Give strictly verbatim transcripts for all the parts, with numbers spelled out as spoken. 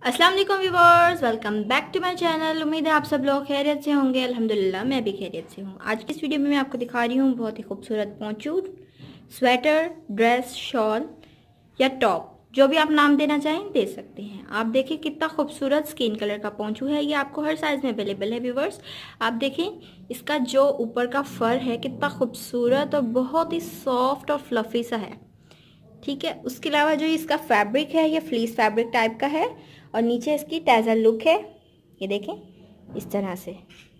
अस्सलाम वालेकुम viewers, welcome back to my channel. उम्मीद है आप सब लोग खैरियत से होंगे। अल्हम्दुलिल्लाह मैं भी खैरियत से हूँ। आज की इस वीडियो में मैं आपको दिखा रही हूँ बहुत ही खूबसूरत पोंचो, स्वेटर, ड्रेस, शॉल या टॉप, जो भी आप नाम देना चाहें दे सकते हैं। आप देखें कितना खूबसूरत स्किन कलर का पोंचो है। ये आपको हर साइज में अवेलेबल है व्यूअर्स। आप देखें इसका जो ऊपर का फर है कितना खूबसूरत और बहुत ही सॉफ्ट और फ्लफी सा है, ठीक है। उसके अलावा जो इसका फैब्रिक है ये फ्लीस फैब्रिक टाइप का है और नीचे इसकी टैजल लुक है। ये देखें इस तरह से,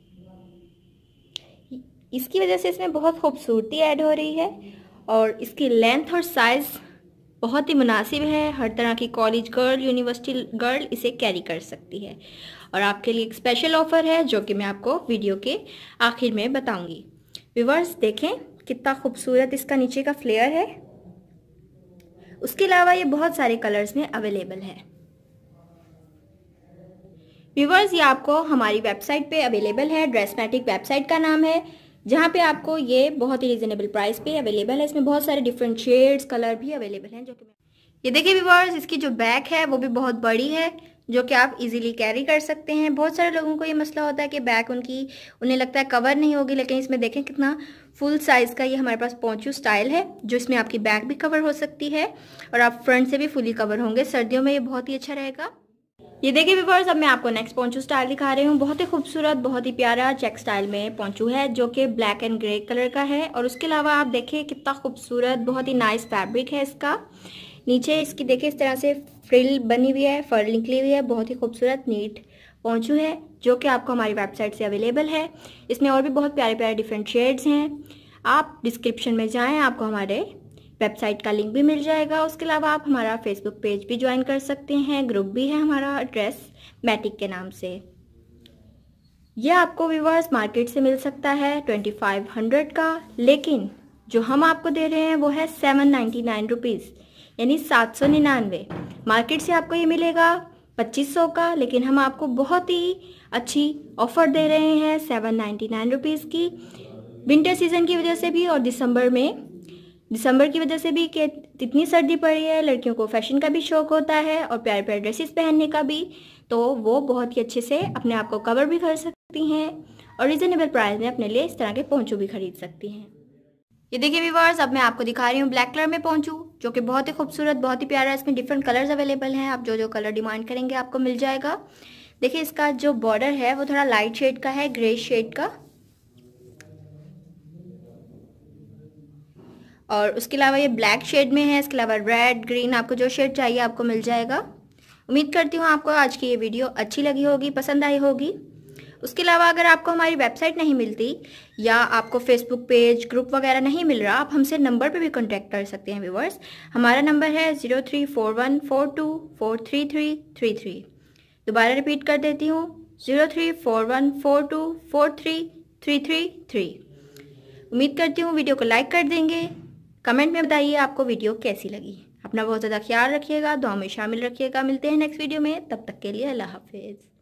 इसकी वजह से इसमें बहुत खूबसूरती ऐड हो रही है और इसकी लेंथ और साइज बहुत ही मुनासिब है। हर तरह की कॉलेज गर्ल, यूनिवर्सिटी गर्ल इसे कैरी कर सकती है। और आपके लिए एक स्पेशल ऑफर है जो कि मैं आपको वीडियो के आखिर में बताऊंगी। व्यूअर्स देखें कितना खूबसूरत इसका नीचे का फ्लेयर है। उसके अलावा ये बहुत सारे कलर्स में अवेलेबल है। व्यूवर्स ये आपको हमारी वेबसाइट पे अवेलेबल है। ड्रेसमेटिक वेबसाइट का नाम है, जहाँ पे आपको ये बहुत ही रिजनेबल प्राइस पे अवेलेबल है। इसमें बहुत सारे डिफरेंट शेड्स, कलर भी अवेलेबल हैं। जो कि ये देखिए व्यूवर्स, इसकी जो बैक है वो भी बहुत बड़ी है, जो कि आप इजीली कैरी कर सकते हैं। बहुत सारे लोगों को ये मसला होता है कि बैक उनकी उन्हें लगता है कवर नहीं होगी, लेकिन इसमें देखें कितना फुल साइज़ का ये हमारे पास पोंचो स्टाइल है, जो इसमें आपकी बैक भी कवर हो सकती है और आप फ्रंट से भी फुली कवर होंगे। सर्दियों में ये बहुत ही अच्छा रहेगा। ये देखिए व्यूअर्स, अब मैं आपको नेक्स्ट पोंचो स्टाइल दिखा रही हूँ। बहुत ही खूबसूरत, बहुत ही प्यारा चेक स्टाइल में पोंचो है, जो कि ब्लैक एंड ग्रे कलर का है। और उसके अलावा आप देखिए कितना खूबसूरत, बहुत ही नाइस फैब्रिक है इसका। नीचे इसकी देखिए इस तरह से फ्रिल बनी हुई है, फर निकली हुई है। बहुत ही खूबसूरत नीट पोंचो है, जो कि आपको हमारी वेबसाइट से अवेलेबल है। इसमें और भी बहुत प्यारे प्यारे डिफरेंट शेड्स हैं। आप डिस्क्रिप्शन में जाएँ, आपको हमारे वेबसाइट का लिंक भी मिल जाएगा। उसके अलावा आप हमारा फेसबुक पेज भी ज्वाइन कर सकते हैं। ग्रुप भी है हमारा ड्रेस मैटिक के नाम से। ये आपको व्यूअर्स मार्केट से मिल सकता है ट्वेंटी फाइव हंड्रेड का, लेकिन जो हम आपको दे रहे हैं वो है सेवन नाइन्टी नाइन रुपीज़, यानी सात सौ निन्यानवे। मार्केट से आपको ये मिलेगा पच्चीस सौ का, लेकिन हम आपको बहुत ही अच्छी ऑफर दे रहे हैं सेवन नाइन्टी नाइन रुपीज़ की। विंटर सीजन की वजह से भी और दिसंबर में दिसंबर की वजह से भी कि इतनी सर्दी पड़ी है, लड़कियों को फैशन का भी शौक होता है और प्यारे प्यारे ड्रेसेस पहनने का भी, तो वो बहुत ही अच्छे से अपने आप को कवर भी कर सकती हैं और रिजनेबल प्राइस में अपने लिए इस तरह के पोंचो भी खरीद सकती हैं। ये देखिए व्यूअर्स, अब मैं आपको दिखा रही हूँ ब्लैक कलर में पोंचो, जो कि बहुत ही खूबसूरत, बहुत ही प्यारा। इसमें डिफरेंट कलर्स अवेलेबल हैं। आप जो जो कलर डिमांड करेंगे आपको मिल जाएगा। देखिए इसका जो बॉर्डर है वो थोड़ा लाइट शेड का है, ग्रे शेड का। और उसके अलावा ये ब्लैक शेड में है। इसके अलावा रेड, ग्रीन, आपको जो शेड चाहिए आपको मिल जाएगा। उम्मीद करती हूँ आपको आज की ये वीडियो अच्छी लगी होगी, पसंद आई होगी। उसके अलावा अगर आपको हमारी वेबसाइट नहीं मिलती या आपको फेसबुक पेज, ग्रुप वगैरह नहीं मिल रहा, आप हमसे नंबर पे भी कांटेक्ट कर सकते हैं व्यूअर्स। हमारा नंबर है zero three four one four two four three three three three. दोबारा रिपीट कर देती हूँ, zero three four one four two four three three three three. उम्मीद करती हूँ वीडियो को लाइक कर देंगे। कमेंट में बताइए आपको वीडियो कैसी लगी। अपना बहुत ज़्यादा ख्याल रखिएगा, दुआ में शामिल रखिएगा। मिलते हैं नेक्स्ट वीडियो में, तब तक के लिए अल्लाह हाफिज़।